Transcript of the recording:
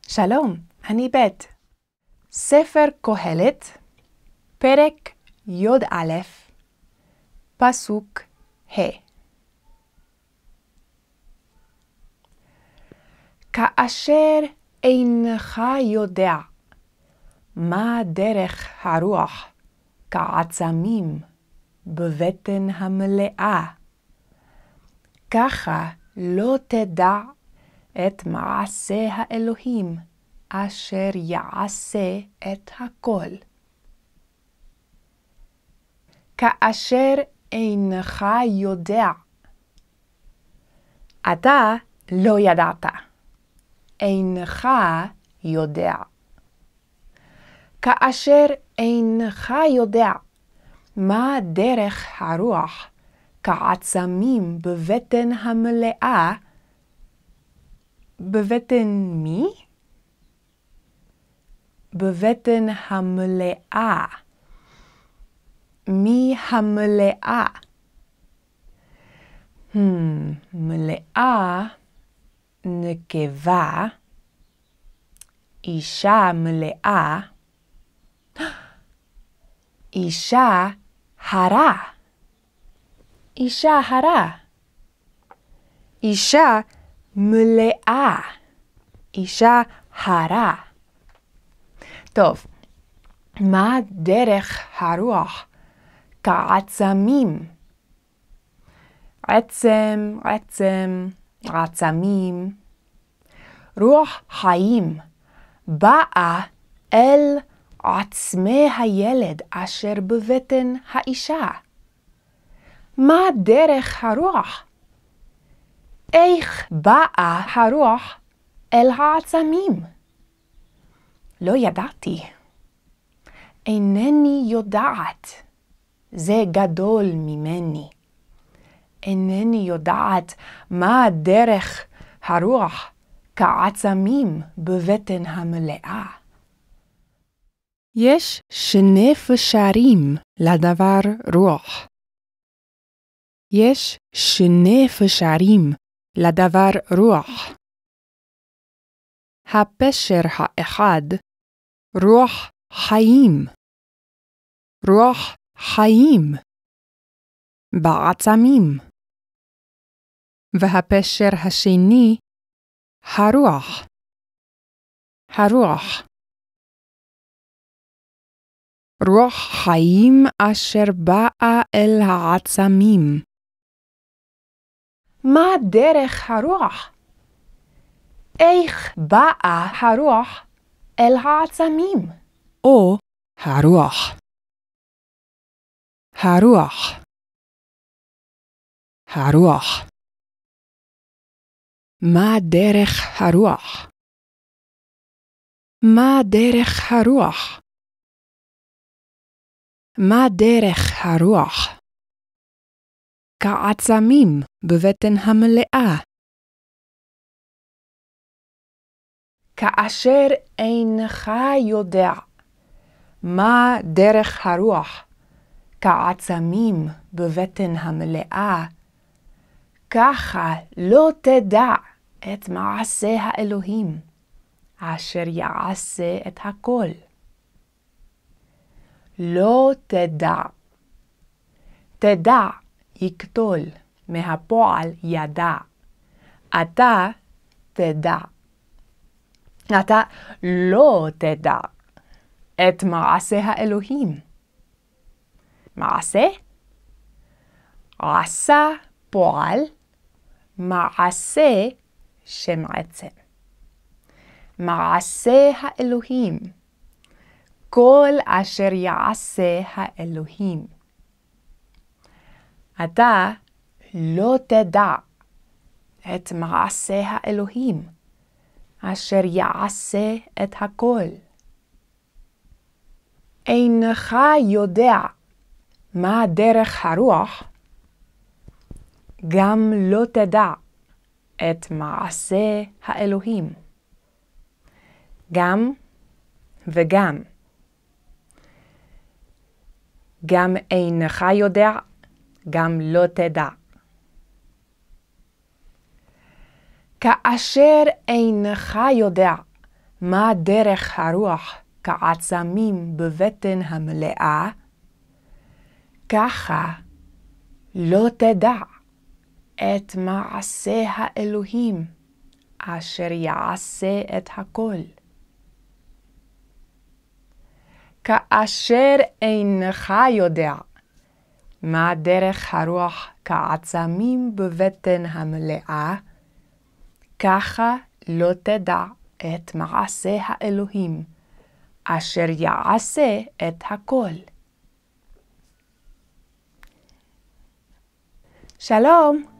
שלום, אני בית. ספר קהלת, פרק י"א, פסוק ה'. כאשר אינך יודע מה דרך הרוח כעצמים בבטן המלאה, ככה לא תדע את מעשה האלוהים אשר יעשה את הכל. כאשר אינך יודע, אתה לא ידעת, אינך יודע. כאשר אינך יודע מה דרך הרוח כעצמים בבטן המלאה, בבטן מי? בבטן המלאה. מי המלאה? מלאה, נקבה, אישה מלאה, אישה הרה, אישה הרה, אישה מלאה, אישה הרה. טוב, מה דרך הרוח כעצמים? עצם, עצמים. רוח חיים באה אל עצמי הילד אשר בבטן האישה. מה דרך הרוח? איך באה הרוח אל העצמים? לא ידעתי. אינני יודעת. זה גדול ממני. אינני יודעת מה דרך הרוח כעצמים בבטן המלאה. יש שני פשרים לדבר רוח. יש שני פשרים לדבר רוח. הפשר האחד, רוח חיים. רוח חיים בעצמים. והפשר השני, הרוח. הרוח. רוח חיים אשר באה אל העצמים. מה דרך הרוח? איך באה הרוח אל העצמים? או הרוח. הרוח. הרוח. מה דרך הרוח? מה דרך הרוח? מה דרך הרוח כעצמים בבטן המלאה? כאשר אינך יודע מה דרך הרוח כעצמים בבטן המלאה, ככה לא תדע את מעשה האלוהים אשר יעשה את הכל. לא תדע. תדע יקטול מהפועל ידע. אתה תדע. אתה לא תדע את מעשה האלוהים. מעשה? עשה פועל, מעשה שם עצם. מעשה האלוהים. כל אשר יעשה האלוהים. אתה לא תדע את מעשה האלוהים אשר יעשה את הכל. אינך יודע מה דרך הרוח, גם לא תדע את מעשה האלוהים. גם וגם. גם אינך יודע, גם לא תדע. כאשר אינך יודע מה דרך הרוח כעצמים בבטן המלאה, ככה לא תדע את מעשה האלוהים אשר יעשה את הכל. כאשר אינך יודע מה דרך הרוח כעצמים בבטן המלאה, ככה לא תדע את מעשה האלוהים אשר יעשה את הכל. שלום!